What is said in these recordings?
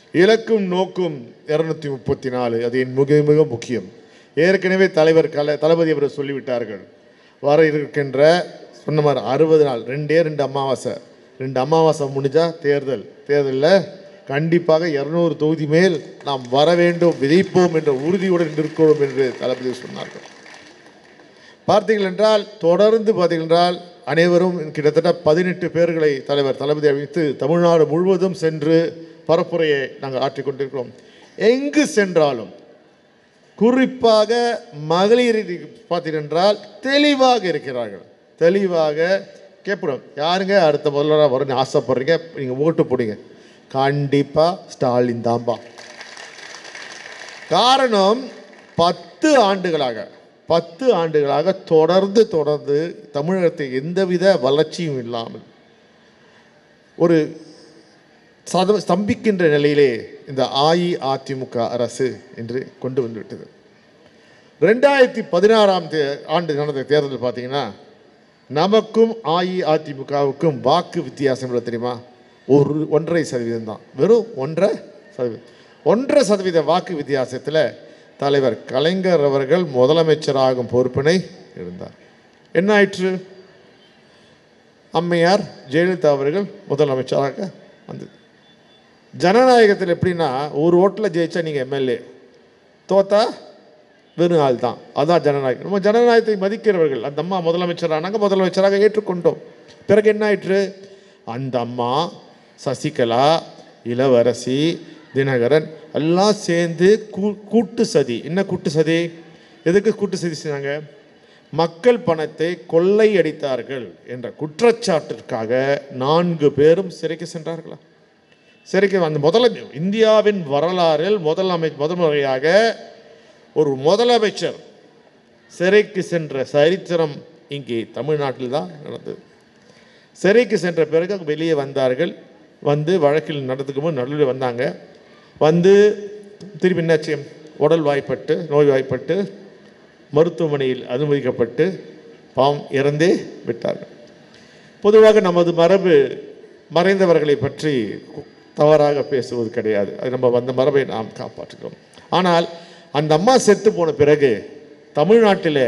இலக்கும் நோக்கும் 234 அது என் மிக மிக முக்கியம். ஏற்கனவே தளபதி அவர் சொல்லிவிட்டார்கள். வர இருக்கின்ற சொன்ன மாதிரி 60 நாள் 2 அமாவாசை 2 அமாவாசை முடிஞ்சா தேர்தலில் கண்டிப்பாக 200 தொகுதி மேல் நாம் வர வேண்டும், விதைப்போம் என்ற உறுதியுடன் இருக்கிறோம் என்று தளபதி சொன்னார்கள். பார்த்தீர்கள் என்றால் தொடர்ந்து பார்த்தீர்கள் என்றால் அனைவரும் கிட்டத்தட்ட 18 பேர்களை தளபதி அறிவித்து தமிழ்நாடு முழுவதும் சென்று பரப்புரையை நாங்கள் ஆற்றிக்கொண்டிருக்கிறோம். எங்கு சென்றாலும் குறிப்பாக மகளிர் பார்த்தீர்கள் என்றால் தெளிவாக இருக்கிறார்கள். தெளிவாக கேட்போம், யாருங்க அடுத்த முதல்வராக வரும்னு ஆசைப்படுறீங்க, நீங்கள் ஓட்டு போடுங்க, கண்டிப்பாக ஸ்டாலின் தான்பா. காரணம் 10 ஆண்டுகளாக தொடர்ந்து தமிழகத்தை எந்தவித வளர்ச்சியும் இல்லாமல் ஒரு ஸ்தம்பிக்கின்ற நிலையிலே இந்த அஇஅதிமுக அரசு என்று கொண்டு வந்துவிட்டது. 2016 ஆண்டு நடந்த தேர்தல் பார்த்தீங்கன்னா நமக்கும் அஇஅதிமுகவுக்கும் வாக்கு வித்தியாசம் இல்லை தெரியுமா? 1.5% தான், வெறும் 1.5% வாக்கு வித்தியாசத்தில் தலைவர் கலைஞர் அவர்கள் முதலமைச்சராகும் பொறுப்பினை இருந்தார். என்ன ஆயிற்று? அம்மையார் ஜெயலலிதா அவர்கள் முதலமைச்சராக வந்தது. ஜனநாயகத்தில் எப்படின்னா ஒரு ஓட்டில் ஜெயிச்சா நீங்கள் எம்எல்ஏ, தோத்தா வெறும் ஆள் தான். அதுதான் ஜனநாயகம். நம்ம ஜனநாயகத்தை மதிக்கிறவர்கள். அந்த அம்மா முதலமைச்சரானாங்க, முதலமைச்சராக ஏற்றுக்கொண்டோம். பிறகு என்ன ஆயிற்று? அந்த அம்மா சசிகலா, இளவரசி, தினகரன் எல்லாம் சேர்ந்து கூட்டு சதி. என்ன கூட்டு சதி? எதுக்கு கூட்டு சதி செஞ்சாங்க? மக்கள் பணத்தை கொள்ளை அடித்தார்கள் என்ற குற்றச்சாட்டிற்காக 4 பேரும் சிறைக்கு சென்றார்களா? சிறைக்கு அந்த இந்தியாவின் வரலாறில் முதல் முறையாக ஒரு முதலமைச்சர் சிறைக்கு சென்ற சரித்திரம் இங்கே தமிழ்நாட்டில் தான் நடந்தது. சிறைக்கு சென்ற பிறகு வெளியே வந்தார்கள். வந்து வழக்கில் நடந்துக்கும் நடுவில் வந்தாங்க. வந்து திருப்பி என்னாச்சு? நோய்வாய்ப்பட்டு மருத்துவமனையில் அனுமதிக்கப்பட்டு பாவம் இறந்தே விட்டார்கள். பொதுவாக நமது மரபு மறைந்தவர்களை பற்றி தவறாக பேசுவது கிடையாது. அது நம்ம அந்த மரபை நாம் காப்பாற்றுகிறோம். ஆனால் அந்த அம்மா செத்து போன பிறகு தமிழ்நாட்டில்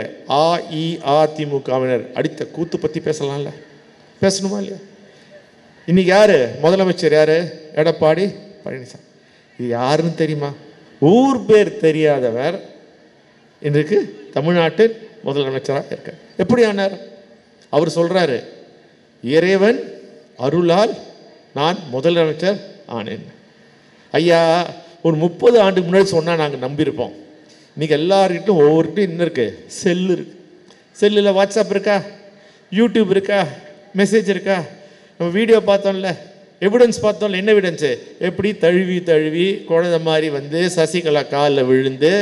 அஇஅதிமுகவினர் அடித்த கூத்து பற்றி பேசலாம்ல, பேசணுமா இல்லையா? இன்னைக்கு யாரு முதலமைச்சர்? யாரு? எடப்பாடி பழனிசாமி. இது யாருன்னு தெரியுமா? ஊர் பேர் தெரியாதவர் இன்றைக்கு தமிழ்நாட்டில் முதலமைச்சராக இருக்கார். எப்படி ஆனார்? அவர் சொல்றாரு, இறைவன் அருளால் நான் முதலமைச்சர் ஆனேன். ஐயா, ஒரு 30 ஆண்டுக்கு முன்னாடி சொன்னால் நாங்கள் நம்பியிருப்போம். இன்றைக்கி எல்லார்கிட்டும் ஒவ்வொருகிட்டும் இன்னும் இருக்குது. செல்லு இருக்கு. செல்லில் வாட்ஸ்அப் இருக்கா, யூடியூப் இருக்கா, மெசேஜ் இருக்கா? நம்ம வீடியோ பார்த்தோம்ல, எவிடன்ஸ் பார்த்தோம்ல. என்ன எவிடன்ஸு? எப்படி தழுவி குழந்தை மாதிரி வந்து சசிகலா காலில் விழுந்து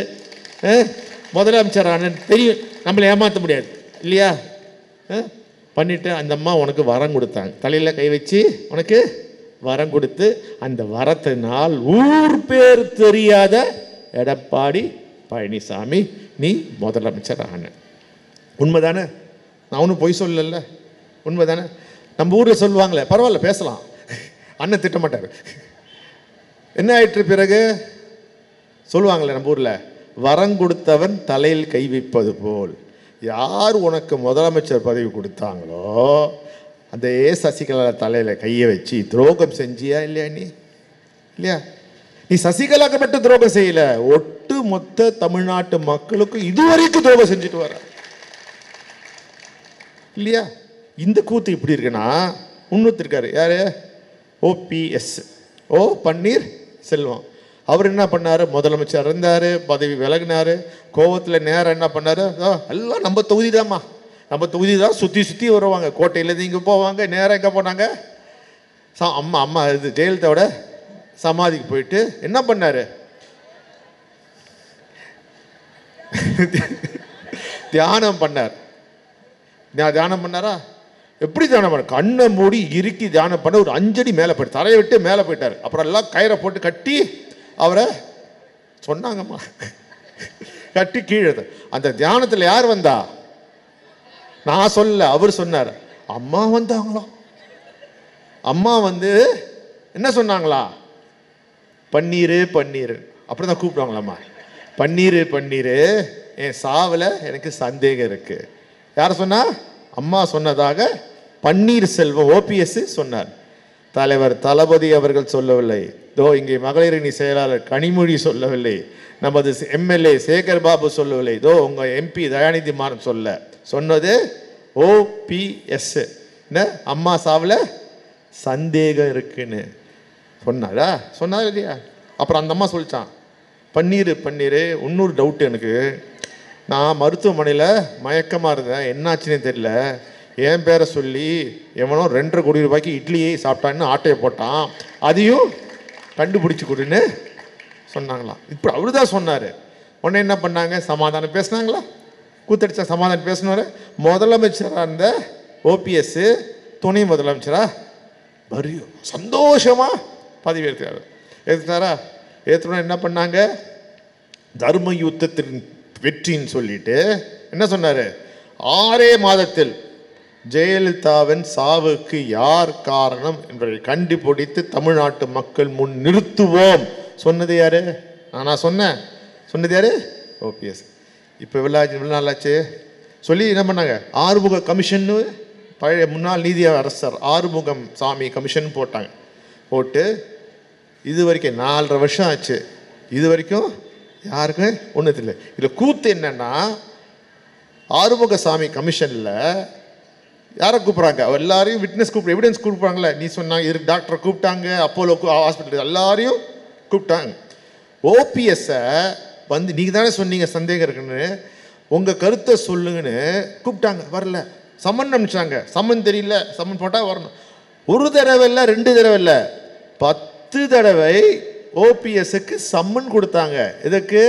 முதலமைச்சரான தெரியும். நம்மளை ஏமாற்ற முடியாது இல்லையா? பண்ணிவிட்டு அந்த அம்மா உனக்கு வரம் கொடுத்தாங்க. தலையில் கை வச்சு உனக்கு வரம் கொடுத்து அந்த வரத்தினால் ஊர் பேர் தெரியாத எடப்பாடி பழனிசாமி நீ முதலமைச்சர் ஆன. உண்மைதானே? நான் ஒன்றும் பொய் சொல்லல, உண்மைதானே? நம்ம ஊரில் சொல்லுவாங்களே, பரவாயில்ல பேசலாம், அண்ணன் திட்ட மாட்டார். என்ன ஆயிற்று பிறகு? சொல்லுவாங்களே நம்ம ஊரில், வரம் கொடுத்தவன் தலையில் கை வைப்பது போல். யார் உனக்கு முதலமைச்சர் பதவி கொடுத்தாங்களோ அந்த சசிகலா தலையில் கையை வச்சு துரோகம் செஞ்சியா இல்லையா? நீ இல்லையா? நீ சசிகலாக்கு மட்டும் துரோகம் செய்யல, ஒட்டு மொத்த தமிழ்நாட்டு மக்களுக்கு இதுவரைக்கும் துரோகம் செஞ்சுட்டு வர இல்லையா? இந்த கூத்து இப்படி இருக்குன்னா இன்னொருத்தருக்காரு. யாரு? OPS, ஓ பன்னீர் செல்வம். அவர் என்ன பண்ணாரு? முதலமைச்சர் இருந்தார், பதவி விலகினார். கோவத்தில் நேரம் என்ன பண்ணார்? எல்லாம் நம்ம தொகுதி தான்மா, நம்ம தொகுதி தான், சுற்றி வருவாங்க. கோட்டையிலேருந்து இங்கே போவாங்க. நேரம் எங்கே போனாங்க? அம்மா இது ஜெயலலிதாவோட சமாதிக்கு போயிட்டு என்ன பண்ணார்? தியானம் பண்ணார். தியானம் பண்ணாரா? எப்படி தியானம் பண்ண? கண்ணை மூடி இறுக்கி தியானம் பண்ண ஒரு 5 அடி மேலே போயிட்டு தரையை விட்டு மேலே போயிட்டார். அப்புறம் எல்லாம் கயிறை போட்டு கட்டி அவரை சொன்னாங்கம்மா, கட்டி கீழே. அந்த தியானத்தில் யார் வந்தா? நான் சொல்ல, அவர் சொன்னார். அம்மா வந்தாங்களா? அம்மா வந்து என்ன சொன்னாங்களா? பன்னீர் பன்னீர் அப்படி தான் கூப்பிடுவாங்களாம்மா. பன்னீர் பன்னீர், என் சாவில் எனக்கு சந்தேகம் இருக்குது. யார் சொன்னா? அம்மா சொன்னதாக பன்னீர்செல்வம் ஓபிஎஸ் சொன்னார். தலைவர் தளபதி அவர்கள் சொல்லவில்லை. இங்கே மகளிரணி செயலாளர் கனிமொழி சொல்லவில்லை. நமது எம்எல்ஏ சேகர் பாபு சொல்லவில்லை. உங்கள் எம்பி தயாநிதி மாறன் சொன்னது ஓபிஎஸ். அம்மா சாவில் சந்தேகம் இருக்குன்னு சொன்னாரா? சொன்னார் இல்லையா? அப்புறம் அந்த அம்மா சொல்லிச்சான், பன்னீர் பன்னீர். இன்னொரு டவுட்டு எனக்கு, நான் மருத்துவமனையில் மயக்கமாக இருந்தேன், என்னாச்சுன்னே தெரியல, என் பேரை சொல்லி எவனோ 2.5 கோடி ரூபாய்க்கு இட்லியை சாப்பிட்டான்னு ஆட்டையை போட்டான், அதையும் கண்டுபிடிச்சி கொடுன்னு சொன்னாங்களாம். இப்படி அவரு தான் சொன்னார். உடனே என்ன பண்ணாங்க? சமாதானம் பேசினாங்களா? கூத்தடிச்சா சமாதானம் பேசினாரு. முதலமைச்சராக இருந்த ஓபிஎஸ் துணை முதலமைச்சரா வரியும் சந்தோஷமாக பதவி எடுத்தாரா? ஏற்றுனா என்ன பண்ணாங்க? தர்ம யுத்தத்தின் வெற்றின்னு சொல்லிட்டு என்ன சொன்னார்? 6 மாதத்தில் ஜெயலலிதாவின் சாவுக்கு யார் காரணம் என்பதை கண்டுபிடித்து தமிழ்நாட்டு மக்கள் முன் நிறுத்துவோம் சொன்னது யாரு? நான் சொன்னது யாரு? ஓபிஎஸ். இப்போ இவ்வளோ நாளாச்சு சொல்லி என்ன பண்ணாங்க? ஆறுமுக கமிஷன், பழைய முன்னாள் நீதி அரசர் ஆறுமுகம் சாமி கமிஷன் போட்டு இது வரைக்கும் 4.5 வருஷம் ஆச்சு. இது வரைக்கும் யாருக்கும் ஒன்றும் தெரியல. இதில் கூத்து என்னன்னா, ஆறுமுக சாமி கமிஷனில் யாரை கூப்பிட்றாங்க? எல்லாரையும் விட்னஸ் எவிடன்ஸ் கூப்பிட்றாங்களே. நீ சொன்னாங்க, இதுக்கு டாக்டரை கூப்பிட்டாங்க, அப்போலோ ஹாஸ்பிட்டல் எல்லாரையும் கூப்பிட்டாங்க. ஓபிஎஸ்ஸை நீங்கள் தானே சொன்னீங்க சந்தேகம் இருக்குன்னு, உங்கள் கருத்தை சொல்லுங்கன்னு கூப்பிட்டாங்க. வரல. சம்மன் அனுப்பிச்சாங்க. சம்மன் தெரியல, சம்மன் போட்டால் வரணும். 1 தடவை இல்லை, 2 தடவை இல்லை, 10 தடவை ஓபிஎஸ்க்கு சம்மன் கொடுத்தாங்க. இதுக்கு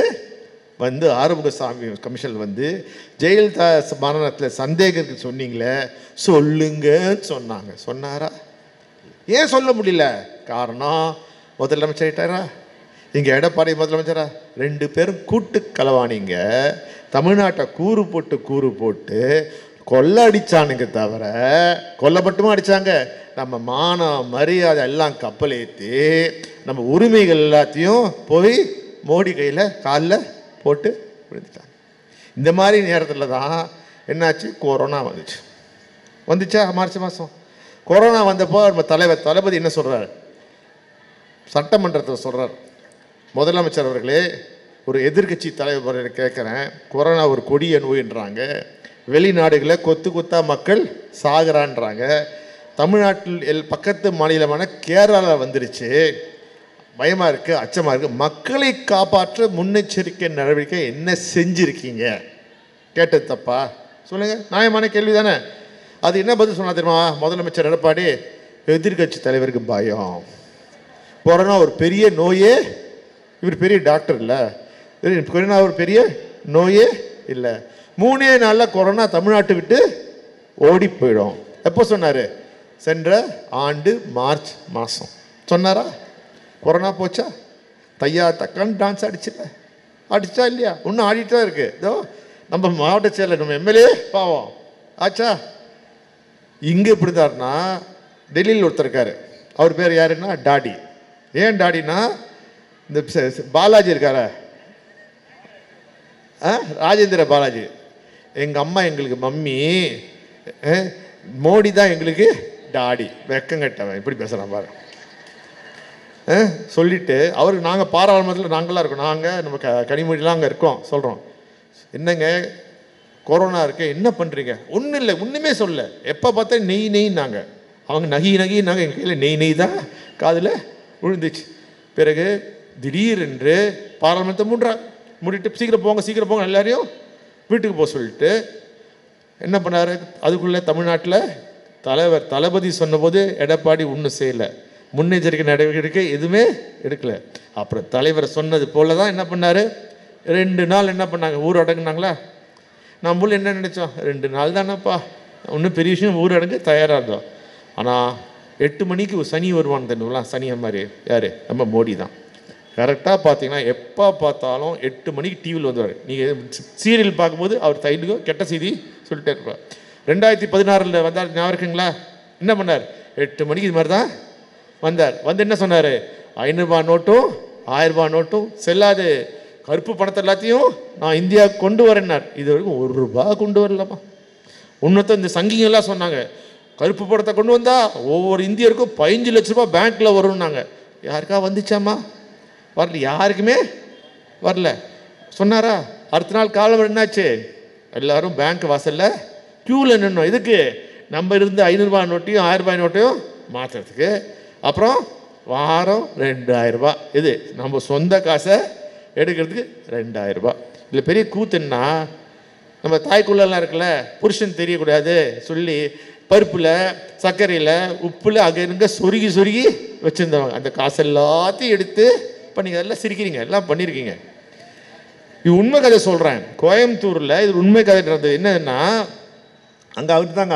ஆறுமுகசாமி கமிஷன் ஜெயலலிதா மரணத்தில் சந்தேகத்துக்கு சொன்னீங்களே, சொல்லுங்கன்னு சொன்னாங்க. சொன்னாரா? ஏன் சொல்ல முடியல? காரணம், முதலமைச்சர் ஆயிட்டாரா? இங்கே எடப்பாடி முதலமைச்சரா? 2 பேரும் கூட்டு களவாணிங்க. தமிழ்நாட்டை கூறு போட்டு கொள்ளை அடித்தானுங்க தவிர, கொல்லை மட்டுமா அடித்தாங்க? நம்ம மானம் மரியாதை எல்லாம் கப்பல் ஏற்றி நம்ம உரிமைகள் எல்லாத்தையும் போய் மோடி கையில் காலில் போட்டு விழுந்துட்டாங்க. இந்த மாதிரி நேரத்தில் தான் என்னாச்சு? கொரோனா வந்துச்சா? மார்ச் மாதம் கொரோனா வந்தப்போ நம்ம தலைவர் தளபதி என்ன சொல்கிறார்? சட்டமன்றத்தில் சொல்கிறார், முதலமைச்சர் அவர்களே, ஒரு எதிர்கட்சி தலைவர் கேட்குறேன், கொரோனா ஒரு கொடிய நோயின்றாங்க, வெளிநாடுகளில் கொத்தா மக்கள் சாகுறான்றாங்க, தமிழ்நாட்டில் பக்கத்து மாநிலமான கேரளாவில் வந்துருச்சு, பயமாக இருக்குது, அச்சமாக இருக்குது, மக்களை காப்பாற்ற முன்னெச்சரிக்கை நடவடிக்கை என்ன செஞ்சுருக்கீங்க? கேட்டது தப்பா? சொல்லுங்கள், நியாயமான கேள்வி தானே. அது என்ன பதில் சொன்னா தெரியுமா முதலமைச்சர் எடப்பாடி? எதிர்கட்சி தலைவருக்கு பயம், கொரோனா ஒரு பெரிய நோயே, இவர் பெரிய டாக்டர் இல்லை, கொரோனா ஒரு பெரிய நோயே இல்லை, 3 நாளில் கொரோனா தமிழ்நாட்டை விட்டு ஓடி போயிடும். எப்போ சொன்னார்? சென்ற ஆண்டு மார்ச் மாதம் சொன்னாரா? கொரோனா போச்சா? தையா தக்கான்னு டான்ஸ் அடிச்சா இல்லையா? இன்னும் ஆடிட்டு தான் இருக்குது. இதோ நம்ம மாவட்ட செயலர், நம்ம எம்எல்ஏ பாவம் ஆச்சா? இங்கே இப்படி தாருன்னா, டெல்லியில் ஒருத்தர் இருக்கார், அவர் பேர் யாருன்னா டாடி. ஏன் டாடினா, இந்த பாலாஜி இருக்கார, ராஜேந்திர பாலாஜி, எங்கள் அம்மா எங்களுக்கு மம்மி, மோடி தான் எங்களுக்கு டாடி. வெக்கங்கட்டவன் இப்படி பேசுகிறான் பாரு. சொல்லிவிட்டு அவருக்கு நாங்கள் பாராளுமன்றத்தில் நாங்களாம் இருக்கோம், நாங்கள் நம்ம கனிமொழிலாம் அங்கே இருக்கோம், சொல்கிறோம், என்னங்க கொரோனா இருக்கு, என்ன பண்ணுறீங்க? ஒன்றும் இல்லை, ஒன்றுமே சொல்ல, எப்போ பார்த்தா நெய்னாங்க, அவங்க நகினாங்க, எங்கள் கையில் நெய் தான் காதில் விழுந்துச்சு. பிறகு திடீரென்று பாராளுமன்றத்தை மூடிட்டு சீக்கிரம் போங்க எல்லாரையும் வீட்டுக்கு போக சொல்லிட்டு என்ன பண்ணார்? அதுக்குள்ளே தமிழ்நாட்டில் தலைவர் தளபதி சொன்னபோது எடப்பாடி ஒன்றும் செய்யலை, முன்னெச்சரிக்கை நடவடிக்கை எதுவுமே எடுக்கலை. அப்புறம் தலைவர் சொன்னது போல தான் என்ன பண்ணார்? 2 நாள் என்ன பண்ணாங்க? ஊரடங்குனாங்களா? நம்மளும் என்ன நினச்சோம்? 2 நாள் தானேப்பா, ஒன்றும் பெரிய விஷயம், ஊரடங்கு தயாராக இருந்தோம். ஆனால் 8 மணிக்கு சனி வருவான்னு தெரியுங்களா? சனி மாதிரி யார்? நம்ம மோடி தான். கரெக்டாக பார்த்தீங்கன்னா எப்போ பார்த்தாலும் 8 மணிக்கு டிவியில் வந்துவார். நீங்கள் சீரியல் பார்க்கும்போது அவர் சைடுக்கு கெட்ட செய்தி சொல்லிட்டே இருப்பார். 2016 வந்தார், ஞாபகம் இருக்குங்களா? என்ன பண்ணார்? 8 மணிக்கு இது மாதிரி தான் வந்தார். என்ன சொன்னார்? 500 ரூபாய் நோட்டும் 1000 ரூபாய் நோட்டும் செல்லாது. கருப்பு பணத்தை எல்லாத்தையும் நான் இந்தியாவுக்கு கொண்டு வரேன்னார். இது வரைக்கும் 1 ரூபாய் கொண்டு வரலாமா? இன்னொருத்த இந்த சங்கிங்கெல்லாம் சொன்னாங்க, கருப்பு பணத்தை கொண்டு வந்தா ஒவ்வொரு இந்தியருக்கும் 15 லட்ச ரூபாய் பேங்க்கில் வரும்னாங்க. யாருக்கா வந்துச்சாமா? வரல, யாருக்குமே வரல. சொன்னாரா? அடுத்த நாள் காலம் என்னாச்சு? எல்லாரும் பேங்க் வாசலில் க்யூவில் நின்னோம். இதுக்கு நம்ம இருந்து 500 ரூபாய் நோட்டையும் 1000 ரூபாய் நோட்டையும் மாற்றுறதுக்கு. அப்புறம் வாரம் 2000 ரூபாய், இது நம்ம சொந்த காசை எடுக்கிறதுக்கு 2000 ரூபாய். இல்லை பெரிய கூத்துன்னா, நம்ம தாய்க்குள்ளெல்லாம் இருக்குல்ல, புருஷன் தெரியக்கூடாது சொல்லி பருப்பில் சர்க்கரையில் உப்பில் அங்கே இருங்க சொருகி சொருகி வச்சுருந்தவங்க. அந்த காசு எல்லாத்தையும் எடுத்து பண்ணிங்க. எல்லாம் சிரிக்கிறீங்க, எல்லாம் பண்ணியிருக்கீங்க. இது உண்மை கதை சொல்கிறேன். கோயம்புத்தூரில் இது உண்மை கதை நடந்தது. என்னதுன்னா, அங்கே அவரு தாங்க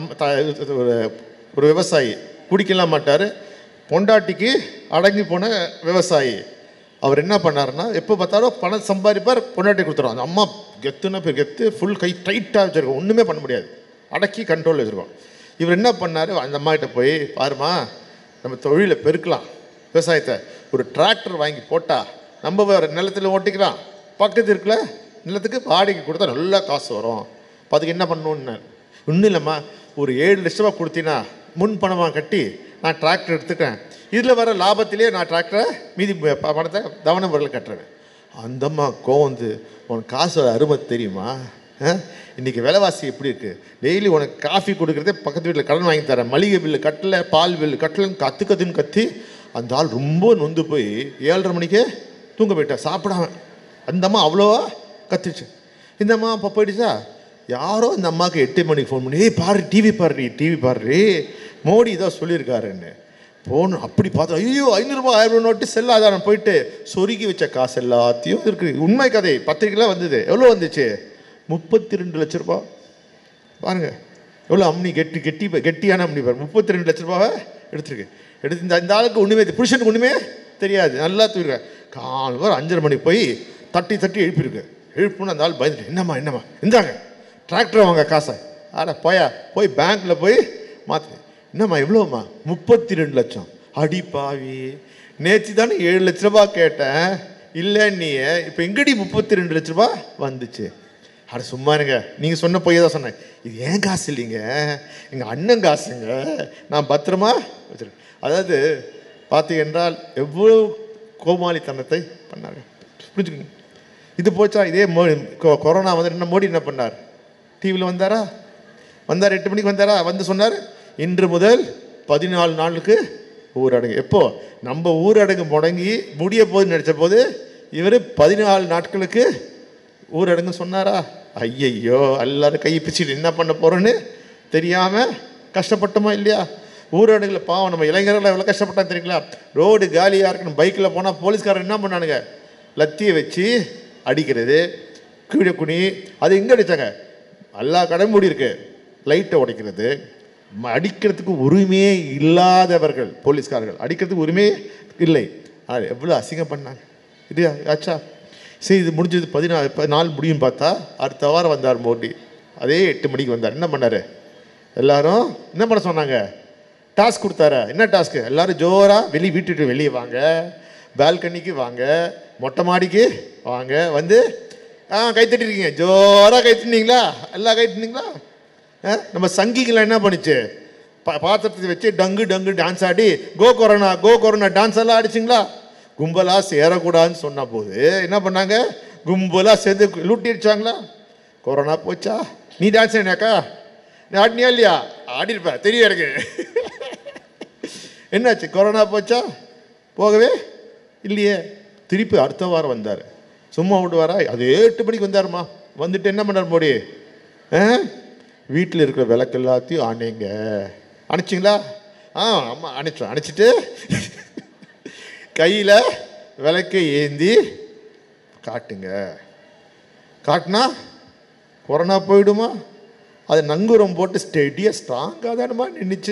ஒரு விவசாயி, குடிக்கலாம் மாட்டார், பொண்டாட்டிக்கு அடங்கி போன விவசாயி. அவர் என்ன பண்ணாருன்னா, எப்போ பார்த்தாலும் பணம் சம்பாதிப்பார், பொண்டாட்டி கொடுத்துருவோம். அந்த அம்மா கெத்துன்னா பேர் கெத்து, ஃபுல் கை டைட்டாக வச்சுருக்கோம், ஒன்றுமே பண்ண முடியாது, அடக்கி கண்ட்ரோலில் வச்சுருக்கோம். இவர் என்ன பண்ணார், அந்த அம்மாகிட்ட போய், பாருமா நம்ம தொழிலை பெருக்கலாம், விவசாயத்தை ஒரு டிராக்டர் வாங்கி போட்டால் நம்ம வேறு நிலத்தில் ஓட்டிக்கலாம், பக்கத்து இருக்கிற நிலத்துக்கு வாடகைக்கு கொடுத்தா நல்லா காசு வரும், அதுக்கு என்ன பண்ணணுன்னார். ஒன்றும் இல்லைம்மா, ஒரு 7 லட்ச ரூபா கொடுத்தீங்கன்னா முன் பணமாக கட்டி நான் டிராக்டர் எடுத்துக்கிறேன், இதில் வர லாபத்திலே நான் டிராக்டரை மீதி பணத்தை தவணை முறையில் கட்டுறேன். அந்தம்மா கோவந்து, உனக்கு காசு அருமை தெரியுமா? இன்றைக்கி விலைவாசி எப்படி இருக்குது? டெய்லி உனக்கு காஃபி கொடுக்குறதே பக்கத்து வீட்டில் கடன் வாங்கி தரேன், மளிகை பில்லு கட்டலை, பால் பில்லு கட்டலைன்னு கற்றுன்னு கத்தி அந்த ஆள் ரொம்ப நொந்து போய் 7:30 மணிக்கே தூங்க போயிட்டா, சாப்பிடாம. அந்த அம்மா அவ்வளோவா கத்திச்சு. இந்த அம்மா இப்போ போயிடுச்சா, யாரோ இந்த அம்மாவுக்கு 8 மணிக்கு ஃபோன் பண்ணி, பாரு டிவி பாரு மோடி இதான் சொல்லியிருக்காருன்னு போகணும். அப்படி பார்த்தா, ஐயோ 500 ரூபாய் 1000 ரூபா நோட்டு செல்லாதாரம் போயிட்டு சொருகி வச்ச காசு எல்லாத்தையும் இருக்குது. உண்மை கதை, பத்திரிக்கைலாம் வந்தது. எவ்வளோ வந்துச்சு? 32 லட்ச ரூபா. பாருங்க எவ்வளோ அம்னி கெட்டியான அம்னி பாரு, 32 லட்ச ரூபாவை எடுத்துருக்கு. எடுத்து இந்த ஆளுக்கு ஒன்றுமே, புருஷனுக்கு ஒன்றுமே தெரியாது, நல்லா தூக்கிருக்க. காலையில் 5:30 மணிக்கு போய் தட்டி எழுப்பியிருக்கு. எழுப்புன்னு அந்த ஆள் பயந்துட்டு, என்னம்மா இந்தாங்க டிராக்டர் வாங்க காசை. போய் பேங்க்கில் போய் மாற்று. என்னம்மா எவ்வளோம்மா? 32 லட்சம். அடி பாவி, நேற்று தானே 7 லட்ச ரூபா கேட்டேன், இல்லை நீ இப்போ எங்கடி 32 லட்ச ரூபா வந்துச்சு? அட சும்மா இருங்க, நீங்கள் சொன்ன பொய்யை தான் சொன்னேன், இது ஏன் காசு இல்லைங்க, எங்கள் அண்ணன் காசுங்க, நான் பத்திரமா வச்சுருக்கேன். அதாவது பார்த்தீங்க என்றால் எவ்வளோ கோமாளித்தனத்தை பண்ணாங்க, புரிஞ்சுக்கோங்க. இது போச்சா? இதே கொரோனா வந்து என்ன மோடி என்ன பண்ணார்? டிவியில் வந்தார், 8 மணிக்கு வந்தாரா, வந்து சொன்னார், இன்று முதல் 14 நாளுக்கு ஊரடங்கு. எப்போ நம்ம ஊரடங்கு முடங்கி முடிய போது நினச்ச போது இவர் 14 நாட்களுக்கு ஊரடங்கு சொன்னாரா? ஐயையோ, எல்லாரும் கையை பிச்சுட்டு என்ன பண்ண போகிறோன்னு தெரியாமல் கஷ்டப்பட்டோமா இல்லையா? ஊரடங்குல பாவம் நம்ம இளைஞர்கள் எவ்வளோ கஷ்டப்பட்டா தெரியுங்களா? ரோடு காலியாக இருக்கணும், பைக்கில் போனால் போலீஸ்காரன் என்ன பண்ணானுங்க, லத்தியை வச்சு அடிக்கிறது, கீழே குனி. அது எங்கே அடித்தாங்க? எல்லா கடை மூடி இருக்கு, லைட்டை உடைக்கிறது. அடிக்கிறதுக்கு உரிமையே இல்லாதவர்கள் போலீஸ்காரர்கள், அடிக்கிறதுக்கு உரிமையே இல்லை. அது எவ்வளோ அசிங்கம் பண்ணாங்க. இது ஆச்சா? சரி, இது முடிஞ்சது 14 நாள் முடியும் பார்த்தா அடுத்த வாரம் வந்தார் மோடி. அதே 8 மணிக்கு வந்தார். என்ன பண்ணார்? எல்லாரும் என்ன பண்ண சொன்னாங்க? டாஸ்க் கொடுத்தாரு. என்ன டாஸ்க்கு? எல்லோரும் ஜோராக வீட்டுட்டு வெளியே வாங்க, பால்கனிக்கு வாங்க, மொட்டை மாடிக்கு வாங்க, வந்து கைத்தட்டிருக்கீங்க, ஜோராக கைத்தட்டினீங்களா? எல்லாம் கைத்தட்டினீங்களா? நம்ம சங்கிகளாம் என்ன பண்ணிச்சு? பாத்திரத்தை வச்சு டங்கு டான்ஸ் ஆடி கோ கொரோனா டான்ஸ் எல்லாம் ஆடிச்சிங்களா? கும்பலாக சேரக்கூடாதுன்னு சொன்ன போது என்ன பண்ணாங்க? கும்பலாக சேர்ந்து லூட்டி அடிச்சாங்களா? கொரோனா போச்சா? நீ டான்ஸ் ஆடினாக்கா? நீ ஆடினியா இல்லையா? ஆடிருப்ப, தெரியும் எனக்கு. என்னாச்சு? கொரோனா போச்சா? போகவே இல்லையே. திருப்பி அடுத்த வாரம் வந்தார். சும்மா விடுவாரா? அதே 8 மணிக்கு வந்தாருமா. வந்துட்டு என்ன பண்ணார் மோடி? வீட்டில் இருக்கிற விளக்கு எல்லாத்தையும் அணைங்க. அணைச்சிங்களா? ஆமாம் அணைச்சோம். அணைச்சிட்டு கையில் விளக்கை ஏந்தி காட்டுங்க. காட்டினா கொரோனா போயிடுமா? அது நங்கூரம் போட்டு ஸ்டெடியாக ஸ்ட்ராங்காக தானமா நின்றுச்சு.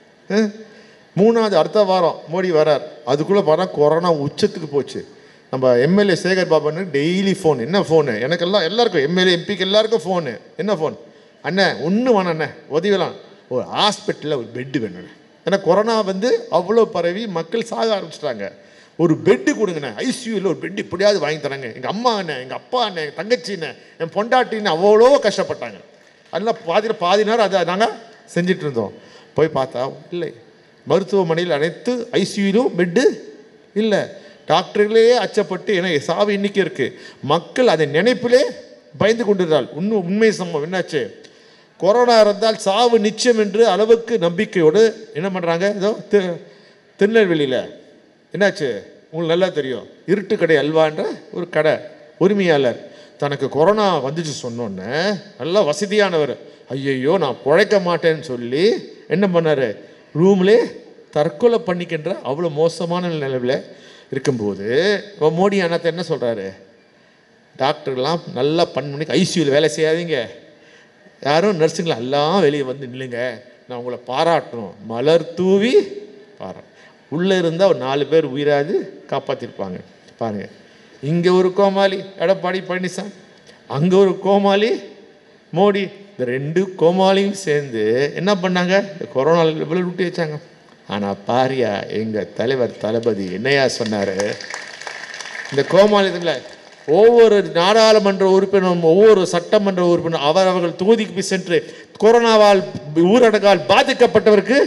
3வது அடுத்த வாரம் மோடி வரார். அதுக்குள்ளே பார்த்தா கொரோனா உச்சத்துக்கு போச்சு. நம்ம எம்எல்ஏ சேகர் பாபுன்னு டெய்லி ஃபோன். என்ன ஃபோனு? எனக்கெல்லாம் எல்லாருக்கும், எம்எல்ஏ எம்பிக்கு எல்லாருக்கும் ஃபோனு. என்ன ஃபோன்? அண்ணே ஒன்று வேணும் அண்ணே, உதவிலாம், ஒரு ஹாஸ்பிட்டலில் ஒரு பெட்டு வேணும். ஏன்னா கொரோனா வந்து அவ்வளோ பரவி மக்கள் சாக ஆரம்பிச்சிட்டாங்க. ஒரு பெட்டு கொடுங்கண்ணே, ஐசியூவில் ஒரு பெட்டு இப்படியாவது வாங்கி தராங்க. எங்கள் அம்மா அண்ணன், எங்கள் அப்பா அண்ணன், எங்கள் தங்கச்சின்னு, என் பொண்டாட்டின்னு அவ்வளோ கஷ்டப்பட்டாங்க. அதெல்லாம் பாதி நேரம் அதை நாங்கள் செஞ்சிட்டு இருந்தோம். போய் பார்த்தா இல்லை, மருத்துவமனையில் அனைத்து ஐசியூலும் பெட்டு இல்லை. டாக்டர்களே அச்சப்பட்டு, ஏன்னா சாவு இன்னைக்கு இருக்குது, மக்கள் அதை நினைப்பிலே பயந்து கொண்டிருந்தால். உண்மை சம்பவம் என்னாச்சு, கொரோனா இருந்தால் சாவு நிச்சயம் என்று அளவுக்கு நம்பிக்கையோடு என்ன பண்ணுறாங்க, ஏதோ திருநெல்வேலியில் என்னாச்சு உங்களுக்கு நல்லா தெரியும், இருட்டு கடை அல்வான்ற ஒரு கடை உரிமையாளர் தனக்கு கொரோனா வந்துச்சு சொன்னோன்னே, நல்லா வசதியானவர், ஐயையோ நான் பிழைக்க மாட்டேன்னு சொல்லி என்ன பண்ணார், ரூம்லே தற்கொலை பண்ணிக்கின்ற அவ்வளோ மோசமான நிலையில் இருக்கும்போது மோடி அண்ணாத்த என்ன சொல்கிறாரு, டாக்டர்லாம் நல்லா பண்ணி ஐசியூவில் வேலை செய்யாதீங்க, யாரும் நர்ஸுங்களா எல்லாம் வெளியே வந்து நில்லுங்க, நான் உங்களை பாராட்டணும், மலர் தூவி உள்ளே இருந்தால் ஒரு 4 பேர் உயிராது காப்பாற்றிருப்பாங்க. பாருங்கள், இங்கே ஒரு கோமாளி எடப்பாடி பழனிசாமி, அங்கே ஒரு கோமாளி மோடி, இந்த 2 கோமாளியும் சேர்ந்து என்ன பண்ணாங்க, இந்த கொரோனாவில் எவ்வளோ விட்டு வச்சாங்க. ஆனால் பாரியா எங்கள் தலைவர் தளபதி என்னையா சொன்னார், இந்த கோமாளிகளை ஒவ்வொரு நாடாளுமன்ற உறுப்பினரும் ஒவ்வொரு சட்டமன்ற உறுப்பினரும் அவர்கள் தொகுதிக்கு சென்று கொரோனாவால் ஊரடங்கால் பாதிக்கப்பட்டவருக்கு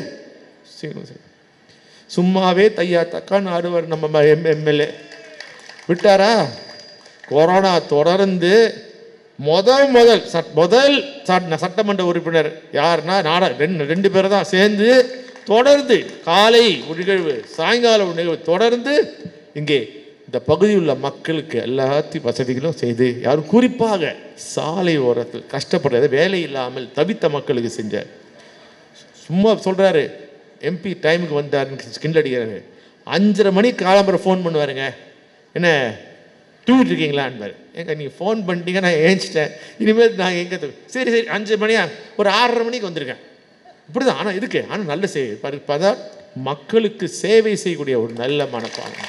சும்மாவே தையா தக்கான்னு ஆடுவார் நம்ம எம்எல்ஏ. விட்டாரா? கொரோனா தொடர்ந்து முதல் சட்டமன்ற உறுப்பினர் யாருன்னா ரெண்டு பேர் தான் சேர்ந்து தொடர்ந்து காலை நிகழ்வு சாயங்கால நிகழ்வு தொடர்ந்து இங்கே இந்த பகுதியில் உள்ள மக்களுக்கு எல்லாத்தையும் வசதிகளும் செய்து, யாரும் குறிப்பாக சாலை ஓரத்தில் கஷ்டப்படுறது வேலை இல்லாமல் தவித்த மக்களுக்கு செஞ்ச. சும்மா சொல்கிறாரு, எம்பி டைமுக்கு வந்தாருன்னு ஸ்கின் அடிக்கிறாரு, 5:30 மணிக்கு காலம்பரை ஃபோன் பண்ணுவாருங்க, என்ன தூங்கிட்டு இருக்கீங்களான்னு. எங்க நீங்கள் ஃபோன் பண்ணிட்டீங்க, நான் ஏஞ்சிட்டேன், இனிமேல் நான் எங்கே சரி 5 மணியா ஒரு 6:30 மணிக்கு வந்திருக்கேன், இப்படி தான். ஆனால் இதுக்கு ஆனால் நல்ல சேவை பார்த்தா மக்களுக்கு சேவை செய்யக்கூடிய ஒரு நல்ல மனப்பான்மை.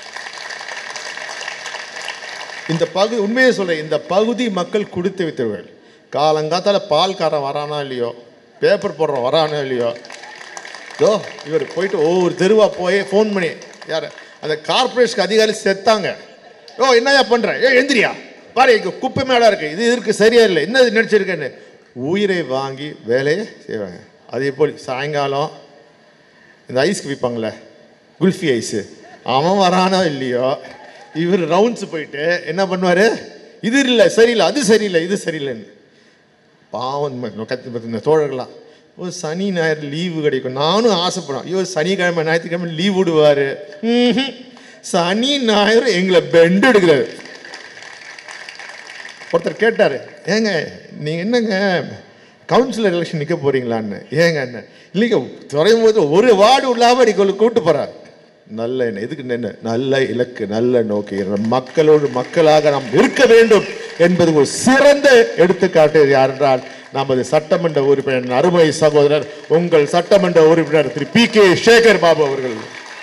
இந்த பகுதி உண்மையை சொல்கிறேன், இந்த பகுதி மக்கள் கொடுத்து வைத்தவர்கள். காலங்காத்தால் பால்காரன் வரானா இல்லையோ, பேப்பர் போடுறோம் வரானோ இல்லையோ, இவர் போயிட்டு ஒவ்வொரு தெருவாக போய் ஃபோன் பண்ணி, யார் அந்த கார்பரேஷன் அதிகாரி செத்தாங்க, என்னையா பண்ணுறேன், எந்திரியா பாரு, இங்கே குப்பை மேடாக இருக்குது, இது இருக்கு சரியா இல்லை, என்ன நினச்சிருக்கேன்னு உயிரை வாங்கி வேலையை செய்வாங்க. அதே போல் சாயங்காலம் இந்த ஐஸ்க்கு விற்பாங்களே குல்ஃபி ஐஸு, அவன் வரானோ இல்லையோ, இவர் ரவுண்ட்ஸ் போயிட்டு என்ன பண்ணுவார், இது இல்லை சரியில்லை, அது சரியில்லை, இது சரியில்லைன்னு. பாவம் கத்தி தோழர்கள்லாம் ஒரு சனி ஞாயிறு லீவு கிடைக்கும், நானும் ஆசைப்படுவேன், ஐயோ சனிக்கிழமை ஞாயிற்றுக்கிழமை லீவ் விடுவார். சனி ஞாயிறு எங்களை பெண்டு எடுக்கிறாரு. ஒருத்தர் கேட்டார், ஏங்க நீங்கள் என்னங்க கவுன்சிலர் எலெக்ஷன் நிற்க போகிறீங்களான்னு. ஏங்க என்ன இல்லைங்க, துறையும் போது ஒரு வார்டு இல்லாமல் நீங்கள் கூப்பிட்டு போகிறார். நல்ல என்ன எதுக்கு என்ன நல்ல இலக்கு நல்ல நோக்கி மக்களோடு மக்களாக நாம் இருக்க வேண்டும் என்பது ஒரு சிறந்த எடுத்துக்காட்டு. யார் என்றால் நமது சட்டமன்ற உறுப்பினர் அருமை சகோதரர் உங்கள் சட்டமன்ற உறுப்பினர் திரு PK சேகர் பாபு அவர்கள்.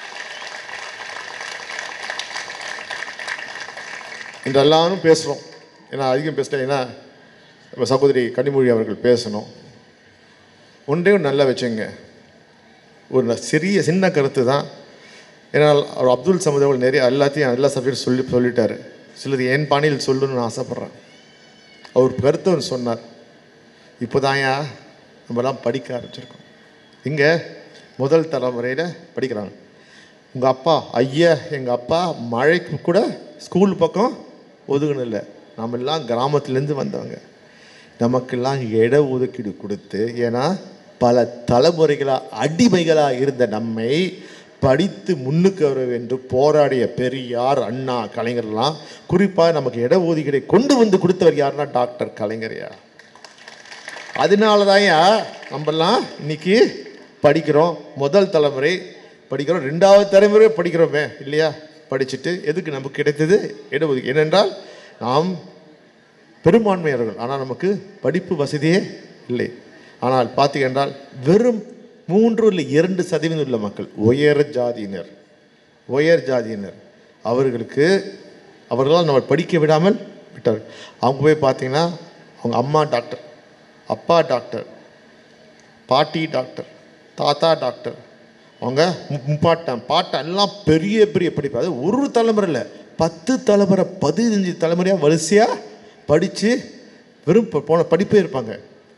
இன்று எல்லாரும் பேசுகிறோம், ஏன்னா அதிகம் பேசல, ஏன்னா நம்ம சகோதரி கனிமொழி அவர்கள் பேசணும். ஒன்றையும் நல்லா வச்சுங்க, ஒரு சின்ன கருத்து தான். ஏன்னா அவர் அப்துல் சமத் அவர்கள் நிறைய எல்லாத்தையும் எல்லா சப்ஜெக்ட் சொல்லிட்டாரு. சிலது என் பாணியில் சொல்லணும்னு ஆசைப்பட்றேன். அவர் கருத்து ஒன்று சொன்னார், இப்போதான்யா நம்மலாம் படிக்க ஆரம்பிச்சிருக்கோம். இங்கே முதல் தலைமுறையில் படிக்கிறாங்க. உங்கள் அப்பா ஐயா எங்கள் அப்பா மழைக்கு கூட ஸ்கூல் பக்கம் ஒதுக்கணும் இல்லை, நம்ம எல்லாம் கிராமத்துலேருந்து வந்தவங்க, நமக்கெல்லாம் இட ஒதுக்கீடு கொடுத்து, ஏன்னா பல தலைமுறைகளாக அடிமைகளாக இருந்த நம்மை படித்து முன்னுக்கு வர வேண்டும் போராடிய பெரியார் அண்ணா கலைஞர்லாம், குறிப்பாக நமக்கு இட ஒதுக்கீடை கொண்டு வந்து கொடுத்தவர் யாருன்னா டாக்டர் கலைஞரையா. அதனால தான் நம்மெல்லாம் இன்னைக்கு படிக்கிறோம், முதல் தலைமுறை படிக்கிறோம், 2வது தலைமுறை படிக்கிறோமே இல்லையா. படிச்சுட்டு எதுக்கு நமக்கு கிடைத்தது இடஒதுக்கீடு, ஏனென்றால் நாம் பெரும்பான்மையாளர்கள், ஆனால் நமக்கு படிப்பு வசதியே இல்லை. ஆனால் பார்த்தீங்கன்றால் வெறும் 3 இல்லை 2% உள்ள மக்கள் உயர் ஜாதியினர் அவர்களால் நம்ம படிக்க விடாமல் விட்டார். அவங்க போய் பார்த்தீங்கன்னா அவங்க அம்மா டாக்டர், அப்பா டாக்டர், பாட்டி டாக்டர், தாத்தா டாக்டர், அவங்க முப்பாட்டம் பாட்டம் எல்லாம் பெரிய பெரிய படிப்பு. அது ஒரு தலைமுறை இல்லை, 10 தலைமுறை 15 தலைமுறையாக வரிசையாக படித்து வெறும் போன படிப்பே இருப்பாங்க.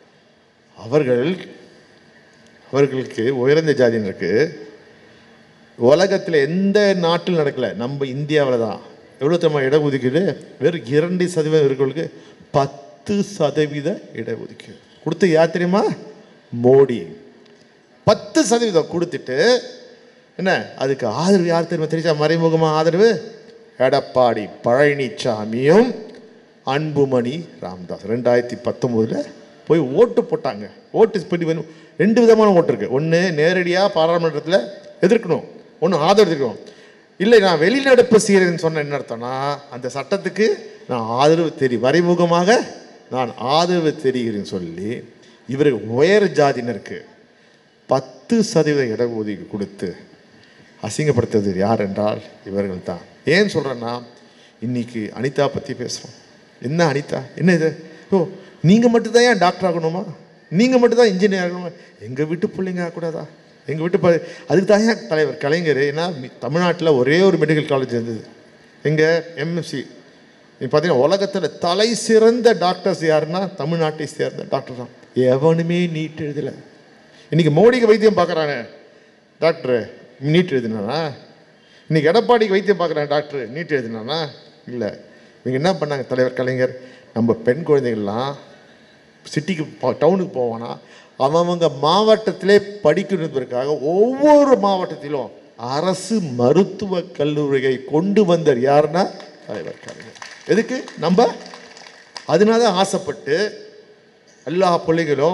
அவர்களுக்கு உயர்ந்த ஜாதியினருக்கு உலகத்தில் எந்த நாட்டில் நடக்கலை, நம்ம இந்தியாவில் தான். எவ்வளோ தெரியுமா இடஒதுக்கீடு? வெறும் 2% இருக்கிறவங்களுக்கு 10% இடஒதுக்கீடு கொடுத்து யார் தெரியுமா? மோடி. 10% கொடுத்துட்டு என்ன அதுக்கு ஆதரவு யார் தெரியுமா? தெரிஞ்சா மறைமுகமாக ஆதரவு எடப்பாடி பழனிசாமியும் அன்புமணி ராமதாஸ் 2019 போய் ஓட்டு போட்டாங்க. ஓட்டு பண்ணி 2 விதமான ஓட்டு இருக்குது. ஒன்று நேரடியாக பாராளுமன்றத்தில் எதிர்க்கணும், ஒன்று ஆதரவு எதிர்க்கணும். இல்லை நான் வெளிநடப்பு செய்கிறேன்னு சொன்ன என்ன அர்த்தம்னா அந்த சட்டத்துக்கு நான் ஆதரவு மறைமுகமாக நான் ஆதரவு தெரிகிறேன்னு சொல்லி இவருக்கு உயர் ஜாதியினருக்கு 10% இடஒதுக்கீடு கொடுத்து அசிங்கப்படுத்துறது யார் என்றால் இவர்கள் தான். ஏன் சொல்கிறேன்னா இன்னைக்கு அனிதா பற்றி பேசுகிறோம். என்ன அனிதா, என்ன இது? ஓ நீங்கள் மட்டும்தான் ஏன் டாக்டர் ஆகணுமா? நீங்கள் மட்டும்தான் இன்ஜினியர் ஆகணுமா? எங்கள் வீட்டு பிள்ளைங்க ஆகக்கூடாதா? எங்கள் வீட்டு அதுக்கு தான் ஏன் தலைவர் கலைஞர். ஏன்னா தமிழ்நாட்டில் ஒரே ஒரு மெடிக்கல் காலேஜ் இருந்தது, எங்கள் எம்எஸ்சி. இப்போ பார்த்தீங்கன்னா உலகத்தில் தலை சிறந்த டாக்டர்ஸ் யாருன்னா தமிழ்நாட்டை சேர்ந்த டாக்டர் தான். எவனுமே நீட் எழுதலை. இன்றைக்கி மோடிக்கு வைத்தியம் பார்க்குறாங்க டாக்டரு, நீட் எழுதினானா? இன்றைக்கி எடப்பாடிக்கு வைத்தியம் பார்க்குறாங்க டாக்டரு, நீட் எழுதினானா? இல்லை. இவங்க என்ன பண்ணாங்க தலைவர் கலைஞர், நம்ம பெண் குழந்தைகள்லாம் சிட்டிக்கு டவுனுக்கு போவானா அவங்க மாவட்டத்திலே படிக்கணுன்றதுக்காக ஒவ்வொரு மாவட்டத்திலும் அரசு மருத்துவ கல்லூரியை கொண்டு வந்தார். யாருன்னா தலைவர் கலைஞர். எதுக்கு? நம்ம அதனால ஆசைப்பட்டு எல்லா பிள்ளைகளும்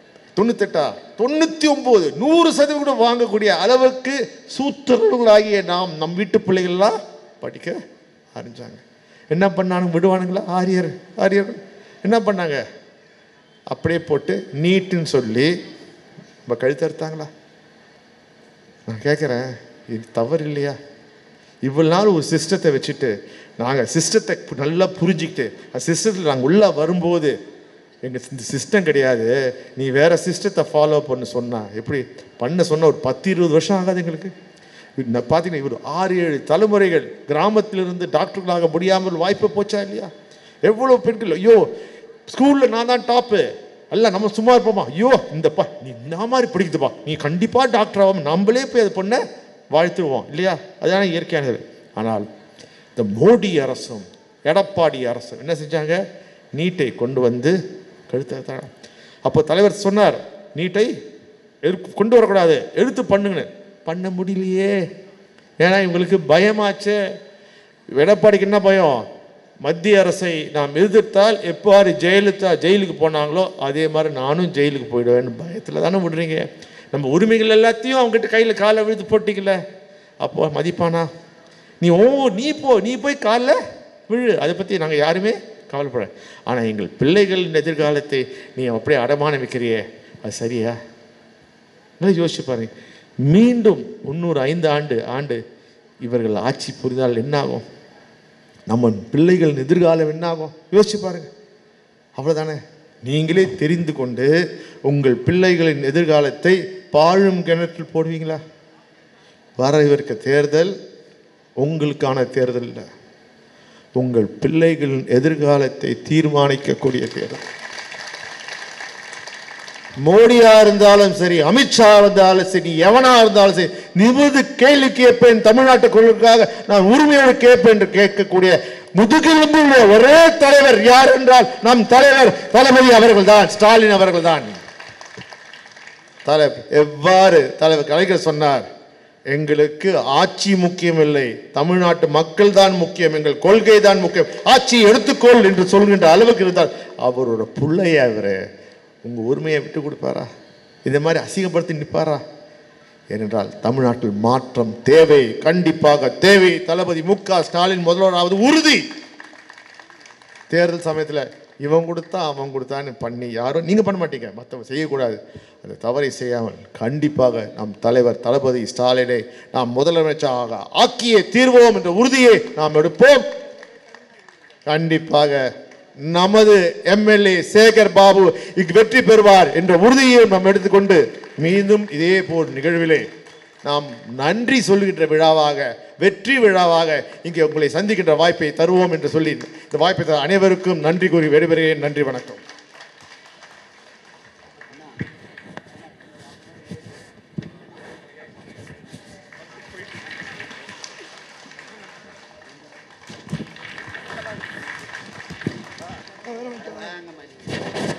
98 99 100% வாங்கக்கூடிய அளவுக்கு சூத்திரர்களாகிய நம் வீட்டு பிள்ளைகள்லாம் படிக்க ஆரம்பிச்சாங்க. என்ன பண்ணாங்க? விடுவானுங்களா? ஆரியர் என்ன பண்ணாங்க? அப்படியே போட்டு நீட்டுன்னு சொல்லி நம்ம கழுத்தறுத்தாங்களா? நான் கேட்குறேன், இது தவறு இல்லையா? இவ்வளோ நாள் ஒரு சிஸ்டத்தை வச்சுட்டு நாங்கள் சிஸ்டத்தை நல்லா புரிஞ்சுக்கிட்டு அந்த சிஸ்டத்தில் நாங்கள் உள்ளே வரும்போது எங்கள் இந்த சிஸ்டம் கிடையாது, நீ வேறு சிஸ்டத்தை ஃபாலோ பண்ண சொன்னால் எப்படி பண்ண சொன்னால் ஒரு 10-20 வருஷம் ஆகாது எங்களுக்கு. பார்த்தீங்கன்னா இவர் 6-7 தலைமுறைகள் கிராமத்திலிருந்து டாக்டர்களாக முடியாமல் வாய்ப்பு போச்சா இல்லையா? எவ்வளோ பெண்கள் ஐயோ ஸ்கூலில் நான் தான் டாப்பு, அல்ல நம்ம சும்மா இருப்போமா, ஐயோ இந்தப்பா நீ இந்த மாதிரி படிக்குதுப்பா, நீ கண்டிப்பாக டாக்டர் ஆகாமல் நம்மளே போய் அதை பண்ண வாழ்த்துருவோம் இல்லையா? அதுதானே இயற்கையானது. ஆனால் இந்த மோடி அரசும் எடப்பாடி அரசும் என்ன செஞ்சாங்க? நீட்டை கொண்டு வந்து கழுத்த. அப்போ தலைவர் சொன்னார் நீட்டை கொண்டு வரக்கூடாது, எடுத்து பண்ணுங்கன்னு. பண்ண முடியலையே, ஏன்னா இவங்களுக்கு பயமாச்சு. எடப்பாடிக்கு என்ன பயம்? மத்திய அரசை நாம் எதிர்த்தால் எவ்வாறு ஜெயலலிதா ஜெயிலுக்கு போனாங்களோ அதே மாதிரி நானும் ஜெயிலுக்கு போயிடுவேன்னு பயத்தில் தானே விடுறீங்க. நம்ம உரிமைகள் எல்லாத்தையும் அவங்ககிட்ட கையில் காலை விழுத்து போட்டிக்கல, அப்போ மதிப்பானா? நீ போய் காலில் விழு, அதை பற்றி நாங்கள் யாருமே கவலைப்பட. ஆனால் எங்கள் பிள்ளைகளின் எதிர்காலத்தை நீ அப்படியே அடமானம் வைக்கிறியே, அது சரியா? நல்லா யோசிச்சு பாருங்க. மீண்டும் 305 ஆண்டு இவர்கள் ஆட்சி புரிந்தால் என்ன ஆகும்? நம்ம பிள்ளைகளின் எதிர்காலம் என்ன ஆகும்? யோசிச்சு பாருங்க. அவ்வளோதானே. நீங்களே தெரிந்து கொண்டு உங்கள் பிள்ளைகளின் எதிர்காலத்தை பாழும் கிணற்றில் போடுவீங்களா? வர இருக்க தேர்தல் உங்களுக்கான தேர்தல் இல்லை, உங்கள் பிள்ளைகளின் எதிர்காலத்தை தீர்மானிக்கக்கூடிய தேர்தல். மோடியா இருந்தாலும் சரி, அமித்ஷா இருந்தாலும் சரி, எவனா இருந்தாலும் சரி, நிமிர்ந்து கேள்வி கேட்பேன், தமிழ்நாட்டு குழுக்காக நான் உரிமையோடு கேட்பேன் என்று கேட்கக்கூடிய முதுகெலும்புள்ள ஒரே தலைவர் யார் என்றால் நம் தலைவர் தளபதி அவர்கள் தான், ஸ்டாலின் அவர்கள் தான். எவ்வாறு தலைவர் கலைஞர் சொன்னார், எங்களுக்கு ஆட்சி முக்கியம் இல்லை, தமிழ்நாட்டு மக்கள் தான் முக்கியம், எங்கள் கொள்கை தான் முக்கியம், ஆட்சியை எடுத்துக்கொள் என்று சொல்கின்ற அளவுக்கு இருந்தால் அவரோட பிள்ளைய அவரு உங்கள் உரிமையை விட்டு கொடுப்பாரா? இந்த மாதிரி அசிங்கப்படுத்தி நிற்பாரா? ஏனென்றால் தமிழ்நாட்டில் மாற்றம் தேவை, கண்டிப்பாக தேவை. தளபதி மு.க. ஸ்டாலின் முதல்வராவது உறுதி. தேர்தல் சமயத்தில் இவன் கொடுத்தா அவன் கொடுத்தான்னு பண்ணி யாரும் நீங்கள் பண்ண மாட்டீங்க, மற்றவங்க செய்யக்கூடாது. அந்த தவறை செய்யாமல் கண்டிப்பாக நம் தலைவர் தளபதி ஸ்டாலினை நாம் முதலமைச்சராக ஆக்கியே தீர்வோம் என்ற உறுதியை நாம் எடுப்போம். கண்டிப்பாக நமது எம்எல்ஏ சேகர் பாபு வெற்றி பெறுவார் என்ற உறுதியை நாம் எடுத்துக்கொண்டு மீண்டும் இதே போல் நிகழ்விலே நாம் நன்றி சொல்லுகின்ற விழாவாக, வெற்றி விழாவாக இங்கே உங்களை சந்திக்கின்ற வாய்ப்பை தருவோம் என்று சொல்லி இந்த வாய்ப்பை தர அனைவருக்கும் நன்றி கூறி விடைபெறுகிறேன். நன்றி, வணக்கம். வாங்க